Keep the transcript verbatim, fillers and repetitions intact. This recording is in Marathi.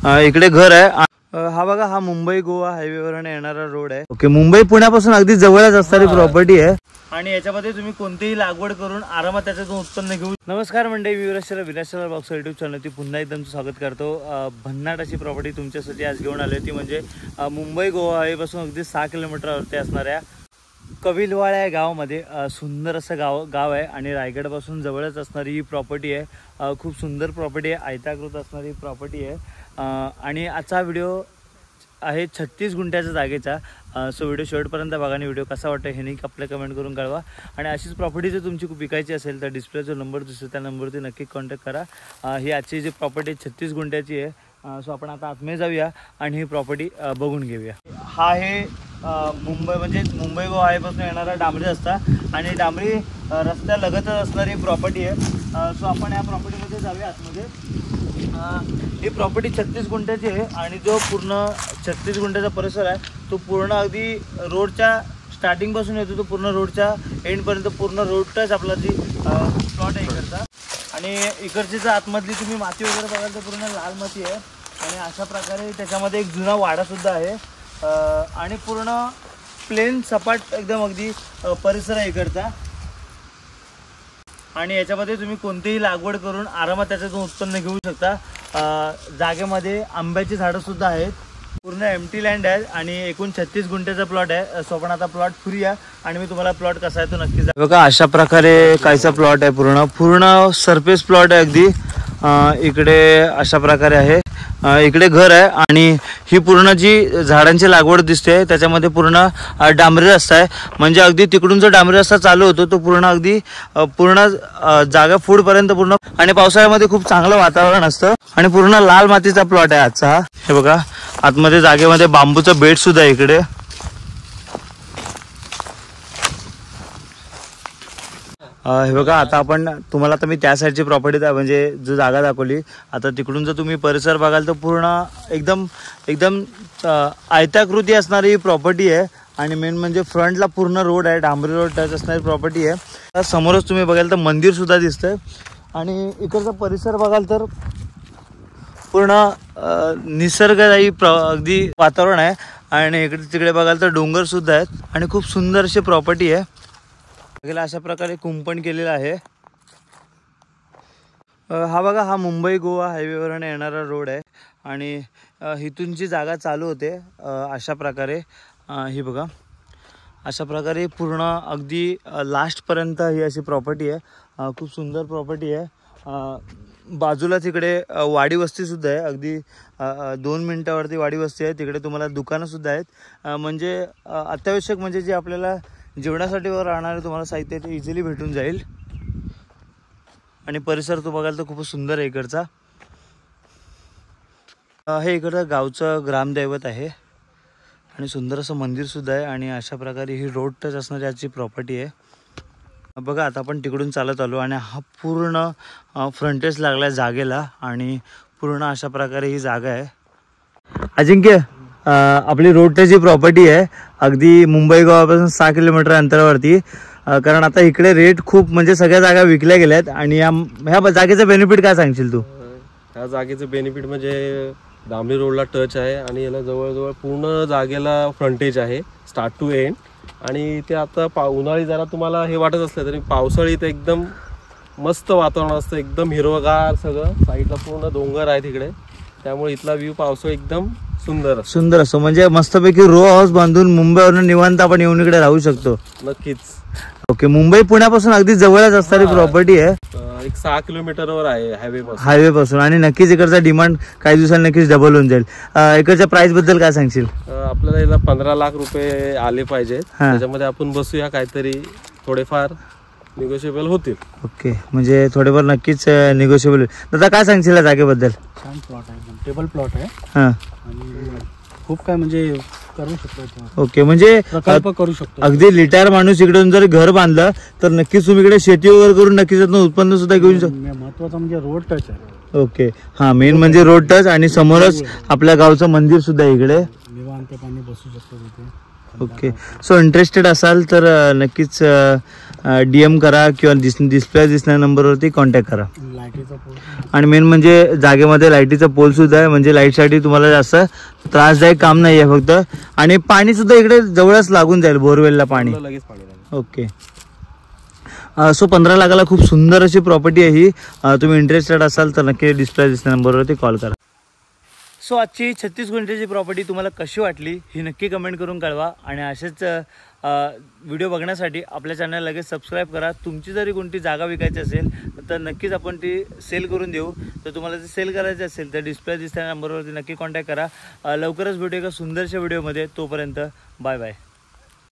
इकडे घर आहे। हा बघा, हा मुंबई गोवा हायवेवरून येणारा रोड आहे। ओके, मुंबई पुण्यापासून अगदी जवळच असणारी प्रॉपर्टी आहे आणि याच्यामध्ये तुम्ही कोणतीही लागवड करून आरामात त्याच्यातून उत्पन्न घेऊ। नमस्कार मंडळी, मी विराजला विराजला ब्लॉग्स युट्यूब चॅनलवरती पुन्हा एकदा तुमचं स्वागत करतो। भन्नाट अशी प्रॉपर्टी तुमच्यासाठी आज घेऊन आली होती, म्हणजे मुंबई गोवा हायवेपासून अगदी सहा किलोमीटरवरती असणाऱ्या कविलवाडा या गावामध्ये सुंदर असं गाव गाव आहे आणि रायगडपासून जवळच असणारी ही प्रॉपर्टी आहे। खूप सुंदर प्रॉपर्टी आहे, आयताकृत असणारी प्रॉपर्टी आहे आणि आजचा व्हिडिओ आहे छत्तीस गुंठ्याच्या जागेचा। सो व्हिडिओ शेवटपर्यंत बघा आणि व्हिडिओ कसा वाटतो हे नाही आपल्या कमेंट करून कळवा। आणि अशीच प्रॉपर्टी जर तुमची खूप विकायची असेल तर डिस्प्ले जो नंबर दिसतो त्या नंबरवरती नक्की कॉन्टॅक्ट करा। ही आजची जी प्रॉपर्टी छत्तीस गुंठ्याची आहे। सो आपण आता आतमध्ये जाऊया आणि ही प्रॉपर्टी बघून घेऊया। हा आहे मुंबई म्हणजे मुंबई गोवा हायवेपासून येणारा डांबरी रस्ता आणि डांबरी रस्त्यालगतच असणारी प्रॉपर्टी आहे। सो आपण या प्रॉपर्टीमध्ये जाऊया आतमध्ये। ही प्रॉपर्टी छत्तीस गुंठ्याची आहे आणि जो पूर्ण छत्तीस गुंठ्याचा परिसर आहे तो पूर्ण अगदी रोडच्या स्टार्टिंग पासून येतो तो पूर्ण रोडच्या एंड पर्यंत पूर्ण रोड टच आपला जी प्लॉट आहे इकडचा। आणि इकडची जर आतमधली तुम्ही माती वगैरे बघाल तर पूर्ण लाल माती आहे आणि अशा प्रकारे त्याच्यामध्ये एक जुना वाडा सुद्धा आहे आणि पूर्ण प्लेन सपाट एकदम अगदी परिसर आहे इकडचा। आणि याच्यामध्ये तुम्ही कोणतीही लागवड करून आरामात त्याच्यातून उत्पन्न घेऊ शकता। जागेमध्ये आंब्याची झाडं सुद्धा आहेत, पूर्ण एम्प्टी लँड आहे आणि एकूण छत्तीस गुंठ्याचा प्लॉट आहे। सो आपण आता प्लॉट फिरूया आणि मी तुम्हाला प्लॉट कसा आहे तो नक्की बघा। अशा प्रकारे कायचा प्लॉट आहे, पूर्ण पूर्ण सरफेस प्लॉट आहे अगदी। इकडे अशा प्रकारे आहे, इकडे घर आहे आणि ही पूर्ण जी झाडांची लागवड दिसते त्याच्यामध्ये पूर्ण डांबरी रस्ता आहे, म्हणजे अगदी तिकडून जो डांबरी रस्ता चालू होतो तो पूर्ण अगदी पूर्ण जागा फूडपर्यंत पूर्ण। आणि पावसाळ्यामध्ये खूप चांगलं वातावरण असतं आणि पूर्ण लाल मातीचा प्लॉट आहे आजचा हा। हे बघा, आतमध्ये जागेमध्ये बांबूचं बेड सुद्धा आहे इकडे। हे बघा, आता आपण तुम्हाला तर मी त्या साईडची प्रॉपर्टी म्हणजे जो जागा दाखवली, आता तिकडून जर तुम्ही परिसर बघाल तर पूर्ण एकदम एकदम आयताकृती असणारी ही प्रॉपर्टी आहे आणि मेन म्हणजे फ्रंटला पूर्ण रोड आहे, डांबरी रोड टच असणारी प्रॉपर्टी आहे। समोरच तुम्ही बघाल तर मंदिर सुद्धा दिसतंय आणि इकडचा परिसर बघाल तर पूर्ण निसर्गदायी अगदी वातावरण आहे आणि इकडे तिकडे बघाल तर डोंगर सुद्धा आहेत आणि खूप सुंदर अशी प्रॉपर्टी आहे। अशा प्रकारे कुंपण केलेलं आहे। हा बघा, हा मुंबई गोवा हायवेवरून येणारा रोड आहे आणि इथून जी जागा चालू होते अशा प्रकारे ही बघा, अशा प्रकारे पूर्ण अगदी लास्टपर्यंत ही अशी प्रॉपर्टी आहे। खूप सुंदर प्रॉपर्टी आहे। बाजूला तिकडे वाडी वस्ती सुद्धा आहे, अगदी दोन मिनटावरती वाडी वस्ती आहे। तिकडे तुम्हाला दुकानं सुद्धा आहेत, म्हणजे अत्यावश्यक म्हणजे जे आपल्याला जेवणासाठी वर राहणारे तुम्हाला साहित्य ते इझिली भेटून जाईल। आणि परिसर तो बघाल तर खूपच सुंदर आहे इकडचा। हे इकडचं गावचं ग्रामदैवत आहे आणि सुंदर असं मंदिर सुद्धा आहे आणि अशा प्रकारे ही रोड टच असणारी आजची प्रॉपर्टी आहे। बघा, आता आपण तिकडून चालत आलो आणि हा पूर्ण फ्रंटेज लागला आहे जागेला आणि पूर्ण अशा प्रकारे ही जागा आहे। अजिंक्य, आपली रोड टच ही प्रॉपर्टी आहे अगदी मुंबई गोवापासून सहा किलोमीटर अंतरावरती, कारण आता इकडे रेट खूप म्हणजे सगळ्या जागा विकल्या गेल्यात आणि या ह्या जागेचं बेनिफिट काय सांगशील तू? ह्या जागेचं बेनिफिट म्हणजे डांबरी रोडला टच आहे आणि याला जवळजवळ पूर्ण जागेला फ्रंटेज आहे स्टार्ट टू एंड। आणि ते आता पा उन्हाळी जरा तुम्हाला हे वाटत असलं तरी पावसाळी तर एकदम मस्त वातावरण असतं, एकदम हिरवगार सगळं, साईडला पूर्ण डोंगर आहे तिकडे, त्यामुळे इथला व्ह्यू पावसाळी एकदम सुंदर सुंदर असतो, म्हणजे मस्तपैकी रो हाऊस बांधून मुंबईवरून निवांत आपण येऊन इकडे राहू शकतो। नक्कीच। ओके, मुंबई पुण्यापासून अगदी जवळच असणारी प्रॉपर्टी आहे, एक सहा किलोमीटरवर आहे हायवे पासून हायवे पासून आणि नक्कीच इकडचा डिमांड काही दिवसांनी नक्कीच डबल होऊन जाईल। इकडच्या प्राइस बद्दल काय सांगशील? आपल्याला याला पंधरा लाख रुपये आले पाहिजेत, त्याच्यामध्ये आपण बसूया, काहीतरी थोडेफार निगोशिएबल होतील। ओके, म्हणजे थोडेफार नक्कीच निगोशिएबल। दादा काय सांगशील या जागेबद्दल? छान प्लॉट आहे, टेबल प्लॉट आहे हां आणि खूप काय म्हणजे करू शकतो। ओके, म्हणजे प्रकल्प करू शकतो। अगदी रिटायर माणूस इकडून जर घर बांधलं तर नक्कीच तुम्ही इकडे शेती वगैरे करून नक्कीच उत्पन्न सुद्धा घेऊ शकतो। महत्वाचं म्हणजे रोड टच आहे। ओके, हा मेन म्हणजे रोड टच आणि समोरच आपल्या गावचं मंदिर सुद्धा इकडे, निवांत पाणी बसू शकतो तिथे। ओके. सो इंटरेस्टेड असाल तर अ, नक्कीच डी एम करा किंवा दिस डिस्प्ले दिसणाऱ्या नंबरवरती कॉन्टॅक्ट करा. लाईटीचा पोल. आणि मेन म्हणजे जागेमध्ये लाईटीचा पोल सुद्धा आहे, म्हणजे लाईटसाठी तुम्हाला जास्त त्रासदायक काम नाही आहे फक्त. आणि पाणी सुद्धा इकडे जवळच लागून जाईल, बोरवेलला पाणी. लगेच पाणी लागेल. ओके. सो पंधरा लाखाला खूप सुंदर अशी प्रॉपर्टी आहे ही. अ, तुम्ही इंटरेस्टेड असाल तर नक्की डिस्प्ले दिसणाऱ्या नंबरवरती कॉल करा. सो आजची छत्तीस गुंठेची प्रॉपर्टी तुम्हाला कशी वाटली ही नक्की कमेंट करून कळवा. आणि असेच व्हिडिओ बघण्यासाठी आपल्या चॅनल लगेच सबस्क्राईब करा. तुमची जरी कोणती जागा विकायची असेल तर नक्कीच आपण ती सेल करून देऊ. तर तुम्हाला जर सेल करायची असेल तर डिस्प्ले दिसणाऱ्या नंबरवरती नक्की कॉन्टॅक्ट करा. लवकरच भेटू एका सुंदरशा व्हिडिओमध्ये. तोपर्यंत बाय बाय.